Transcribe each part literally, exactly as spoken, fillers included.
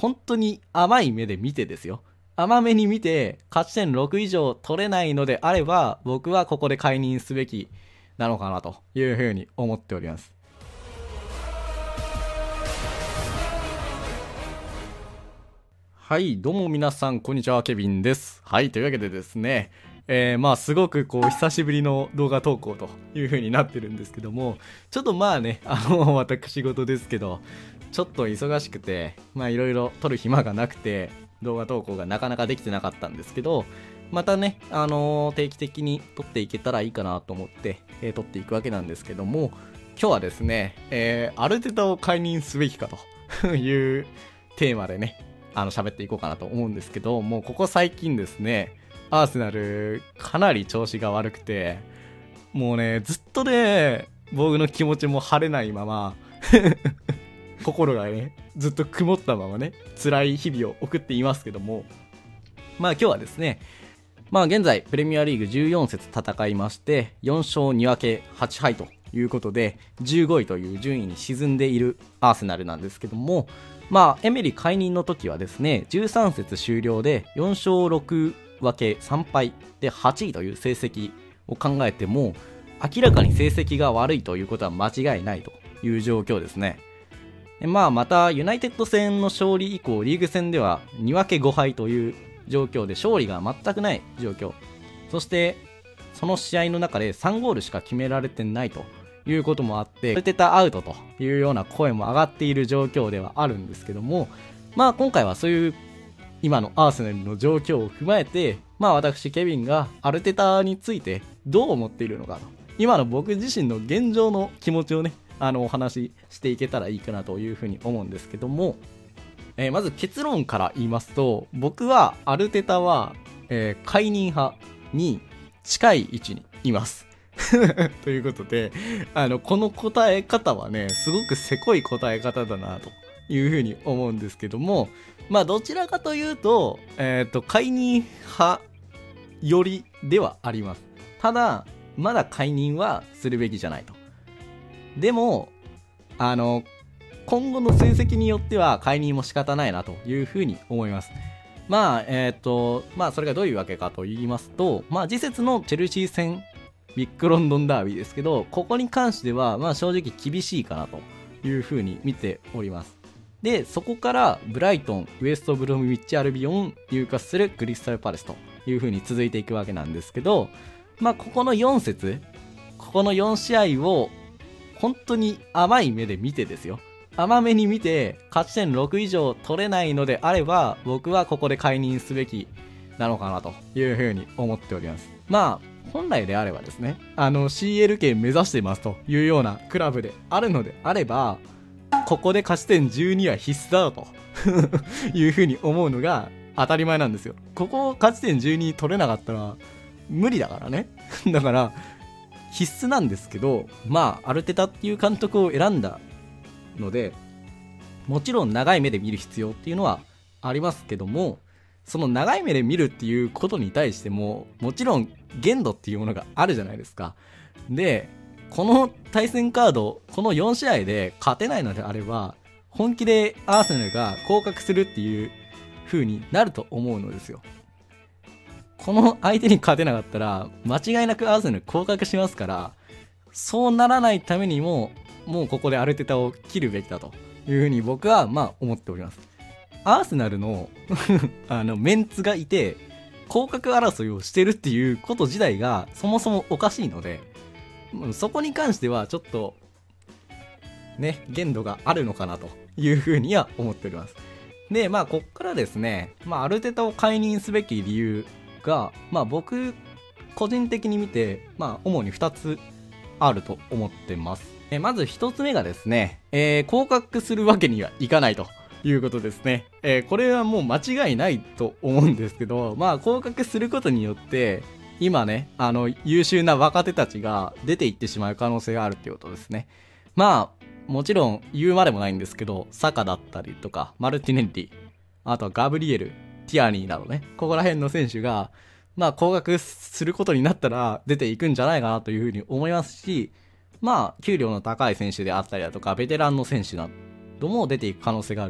本当に甘い目で見てですよ。甘めに見て勝ち点ろく以上取れないのであれば、僕はここで解任すべきなのかなというふうに思っております。はい、どうも皆さん、こんにちは、ケビンです。はい、というわけでですね、えー、まあすごくこう久しぶりの動画投稿という風になってるんですけども、ちょっとまあね、あの私事ですけど、ちょっと忙しくて、まあいろいろ撮る暇がなくて、動画投稿がなかなかできてなかったんですけど、またね、あのー、定期的に撮っていけたらいいかなと思って、えー、撮っていくわけなんですけども、今日はですね、えー、アルテタを解任すべきかというテーマでね、あの喋っていこうかなと思うんですけど、もうここ最近ですね、アーセナルかなり調子が悪くて、もうね、ずっとね、僕の気持ちも晴れないまま心がね、ずっと曇ったままね、辛い日々を送っていますけども、まあ今日はですね、まあ現在プレミアリーグじゅうよん節戦いまして、よん勝に分けはち敗ということでじゅうごいという順位に沈んでいるアーセナルなんですけども、まあエメリ解任の時はですね、じゅうさん節終了でよん勝ろく分けさん敗ではちいという成績を考えても、明らかに成績が悪いということは間違いないという状況ですね。まあまたユナイテッド戦の勝利以降、リーグ戦ではに分けご敗という状況で勝利が全くない状況、そしてその試合の中でさんゴールしか決められてないということもあって、アルテタアウトというような声も上がっている状況ではあるんですけども、まあ今回はそういう今のアーセナルの状況を踏まえて、まあ私ケビンがアルテタについてどう思っているのかと、今の僕自身の現状の気持ちをね、あのお話ししていけたらいいかなというふうに思うんですけども、えー、まず結論から言いますと、僕はアルテタは、えー、解任派に近い位置にいますということで、あのこの答え方はね、すごくせこい答え方だなというふうに思うんですけども、まあどちらかというと、えっと解任派よりではあります。ただまだ解任はするべきじゃないと。でもあの今後の成績によっては解任も仕方ないなというふうに思います。まあえっとまあそれがどういうわけかと言いますと、まあ次節のチェルシー戦ビッグロンドンダービーですけど、ここに関してはまあ正直厳しいかなというふうに見ております。でそこからブライトン、ウエストブロムウィッチアルビオン、ニューカッスル、クリスタルパレスというふうに続いていくわけなんですけど、まあここのよん節、ここのよん試合を本当に甘い目で見てですよ、甘めに見て勝ち点ろく以上取れないのであれば、僕はここで解任すべきなのかなというふうに思っております。まあ本来であればですね、あの シーエル 圏目指してますというようなクラブであるのであれば、ここで勝ち点じゅうには必須だというふうに思うのが当たり前なんですよ。ここ勝ち点じゅうに取れなかったら無理だからねだから必須なんですけど、まあアルテタっていう監督を選んだので、もちろん長い目で見る必要っていうのはありますけども、その長い目で見るっていうことに対してももちろん限度っていうものがあるじゃないですか。でこの対戦カード、このよん試合で勝てないのであれば、本気でアーセナルが降格するっていう風になると思うのですよ。この相手に勝てなかったら間違いなくアーセナル降格しますから、そうならないためにももうここでアルテタを切るべきだという風に僕はまあ思っております。アーセナルのあのメンツがいて降格争いをしてるっていうこと自体がそもそもおかしいので、そこに関してはちょっとね、限度があるのかなというふうには思っております。でまあこっからですね、まあアルテタを解任すべき理由が、まあ僕個人的に見て、まあ主にふたつあると思ってます。えまずひとつめがですね、えー、降格するわけにはいかないということですね。えー、これはもう間違いないと思うんですけど、まあ降格することによって今ね、あの優秀な若手たちが出ていってしまう可能性があるっていうことですね。まあもちろん言うまでもないんですけど、サカだったりとかマルティネッリ、あとはガブリエル、ティアニーなどね、ここら辺の選手がまあ降格することになったら出ていくんじゃないかなというふうに思いますし、まあ給料の高い選手であったりだとかベテランの選手なども出ていく可能性がある。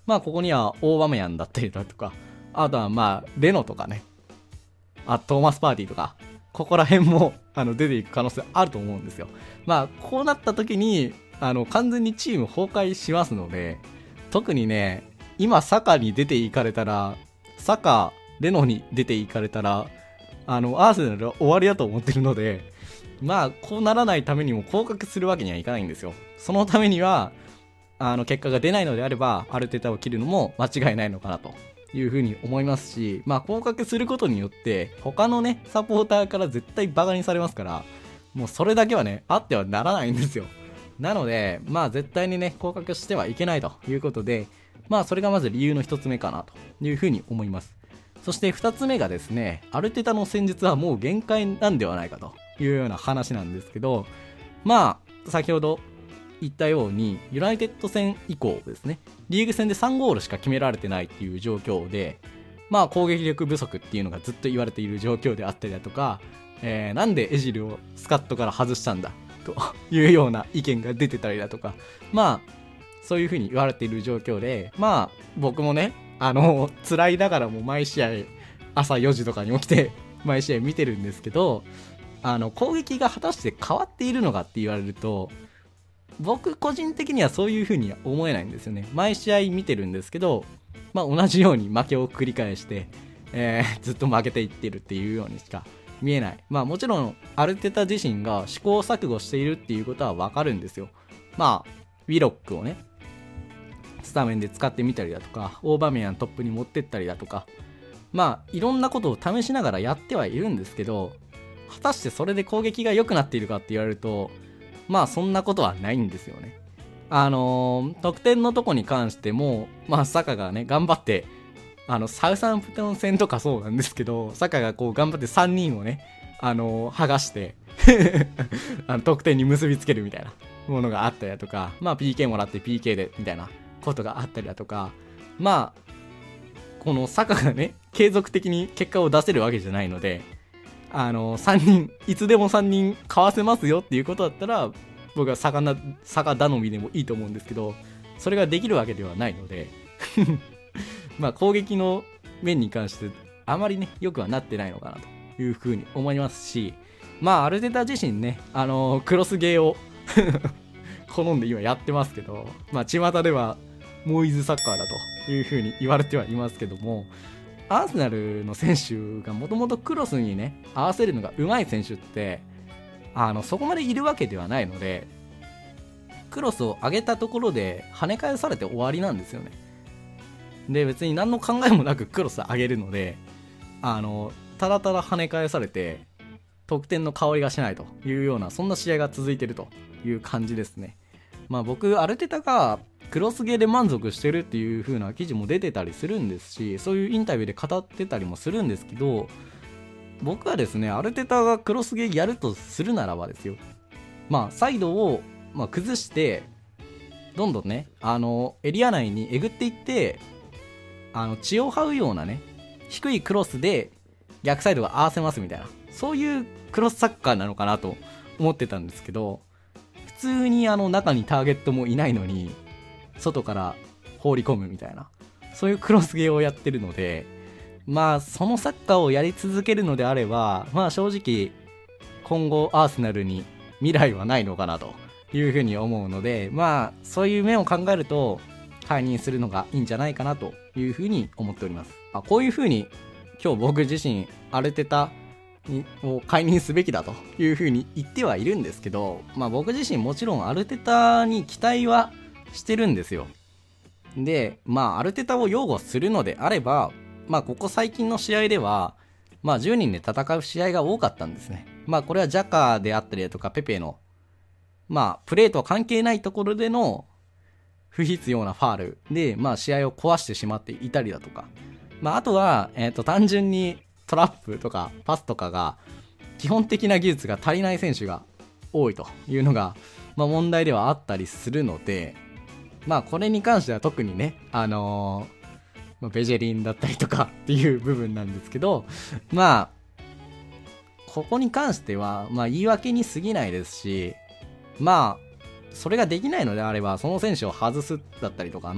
まあここにはオーバメヤンだったりだとか、あとはまあレノとかね、あトーマスパーティーとか、ここら辺もあの出ていく可能性あると思うんですよ。まあこうなった時にあの完全にチーム崩壊しますので、特にね今サカに出ていかれたら、サカレノに出ていかれたら、あのアーセナルは終わりだと思ってるので、まあこうならないためにも降格するわけにはいかないんですよ。そのためにはあの結果が出ないのであれば、アルテタを切るのも間違いないのかなというふうに思いますし、まあ降格することによって他のねサポーターから絶対バカにされますから、もうそれだけはねあってはならないんですよ。なのでまあ絶対にね降格してはいけないということで、まあそれがまず理由の一つ目かなというふうに思います。そして二つ目がですね、アルテタの戦術はもう限界なんではないかというような話なんですけど、まあ先ほど言ったようにユナイテッド戦以降ですね、リーグ戦でさんゴールしか決められてないっていう状況で、まあ攻撃力不足っていうのがずっと言われている状況であったりだとか、えー、なんでエジルをスカットから外したんだというような意見が出てたりだとか、まあそういう風に言われている状況で、まあ僕もねあの辛いながらも毎試合朝よじとかに起きて毎試合見てるんですけど、あの攻撃が果たして変わっているのかって言われると、僕個人的にはそういう風には思えないんですよね。毎試合見てるんですけど、まあ同じように負けを繰り返して、えー、ずっと負けていってるっていうようにしか見えない。まあもちろんアルテタ自身が試行錯誤しているっていうことはわかるんですよ。まあウィロックをねスタメンで使ってみたりだとか、オーバメヤントップに持ってったりだとか、まあいろんなことを試しながらやってはいるんですけど、果たしてそれで攻撃が良くなっているかって言われると、まあそんなことはないんですよね。あのー、得点のとこに関しても、まあサカがね頑張って、あのサウサンプトン戦とかそうなんですけど、サカがこう頑張ってさんにんをね、あのー、剥がしてあの得点に結びつけるみたいなものがあったりだとか、まあ ピーケー もらって ピーケー でみたいなことがあったりだとか、まあこのサカがね継続的に結果を出せるわけじゃないので、あのさんにんいつでもさんにんかわせますよっていうことだったら、僕はサカなサカ頼みでもいいと思うんですけど、それができるわけではないのでまあ攻撃の面に関してあまりね良くはなってないのかなというふうに思いますし、まあアルテタ自身ね、あのクロスゲーを好んで今やってますけど、まあ巷ではモイズサッカーだというふうに言われてはいますけども、アーセナルの選手がもともとクロスにね合わせるのが上手い選手ってあのそこまでいるわけではないので、クロスを上げたところで跳ね返されて終わりなんですよね。で別に何の考えもなくクロス上げるので、あのただただ跳ね返されて得点の香りがしないというような、そんな試合が続いているという感じですね。まあ僕アルテタがクロスゲーで満足してるっていう風な記事も出てたりするんですし、そういうインタビューで語ってたりもするんですけど、僕はですねアルテタがクロスゲーやるとするならばですよ、まあサイドを、まあ、崩してどんどんねあのエリア内にえぐっていって、あの血を這うようなね低いクロスで逆サイドが合わせますみたいな、そういうクロスサッカーなのかなと思ってたんですけど、普通にあの中にターゲットもいないのに外から放り込むみたいな、そういうクロスゲーをやってるので、まあそのサッカーをやり続けるのであれば、まあ正直今後アーセナルに未来はないのかなというふうに思うので、まあそういう面を考えると解任するのがいいんじゃないかなというふうに思っております。まあ、こういうふうに今日僕自身アルテタを解任すべきだというふうに言ってはいるんですけど、まあ僕自身もちろんアルテタに期待はしてるんですよ。でまあアルテタを擁護するのであれば、まあここ最近の試合ではまあじゅうにんで戦う試合が多かったんですね。まあこれはジャカであったりだとかペペのまあプレーとは関係ないところでの不必要なファールでまあ試合を壊してしまっていたりだとか、まああとはえっと単純にトラップとかパスとかが基本的な技術が足りない選手が多いというのがまあ問題ではあったりするので、まあこれに関しては特にねあのー、ベジェリンだったりとかっていう部分なんですけど、まあここに関してはまあ言い訳に過ぎないですし、まあそれができないのであればその選手を外すだったりとかの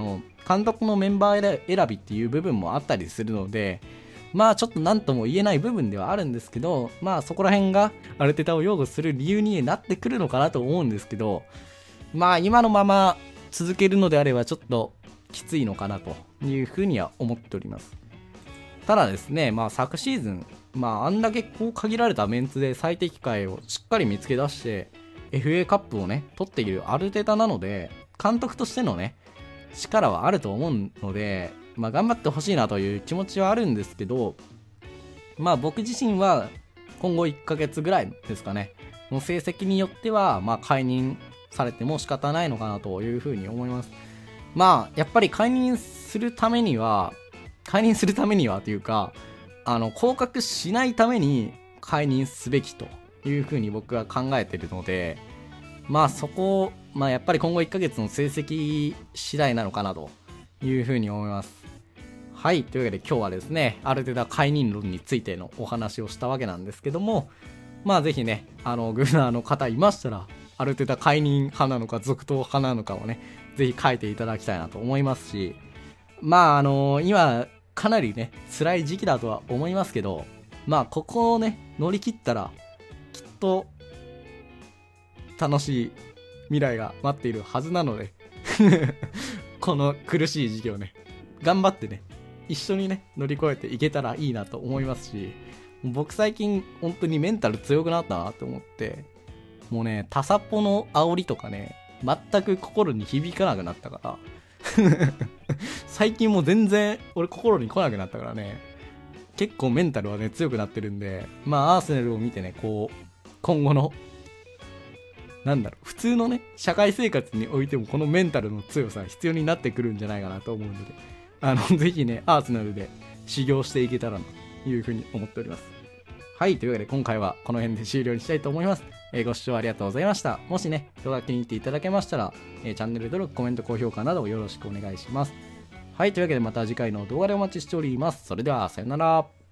監督のメンバー選びっていう部分もあったりするので、まあちょっと何とも言えない部分ではあるんですけど、まあそこら辺がアルテタを擁護する理由になってくるのかなと思うんですけど、まあ今のまま続けるのであればちょっときついのかなというふうには思っております。ただですね、まあ昨シーズン、まああんだけこう限られたメンツで最適解をしっかり見つけ出して エフエー カップをね取っているアルテタなので、監督としてのね力はあると思うので、まあ頑張ってほしいなという気持ちはあるんですけど、まあ僕自身は今後いっかげつぐらいですかねの成績によってはまあ解任されても仕方ないのかなというふうに思います。まあやっぱり解任するためには解任するためにはというか、あの降格しないために解任すべきというふうに僕は考えているので、まあそこを、まあ、やっぱり今後いっかげつの成績次第なのかなというふうに思います。はい、というわけで今日はですねアルテタ解任論についてのお話をしたわけなんですけども、まあぜひねあのグーナーの方いましたらアルテタ解任派なのか続投派なのかをねぜひ書いていただきたいなと思いますし、まああの今かなりね辛い時期だとは思いますけど、まあここをね乗り切ったらきっと楽しい未来が待っているはずなのでこの苦しい時期をね頑張ってね一緒にね乗り越えていけたらいいなと思いますし、僕最近本当にメンタル強くなったなと思って、もうねタサポの煽りとかね全く心に響かなくなったから最近もう全然俺心に来なくなったからね、結構メンタルはね強くなってるんで、まあアーセナルを見てねこう今後のなんだろう普通のね社会生活においてもこのメンタルの強さ必要になってくるんじゃないかなと思うので、あのぜひねアーセナルで修行していけたらなというふうに思っております。はい、というわけで今回はこの辺で終了にしたいと思います。えー、ご視聴ありがとうございました。もしね動画気に入っていただけましたら、えー、チャンネル登録コメント高評価などよろしくお願いします。はい、というわけでまた次回の動画でお待ちしております。それではさよなら。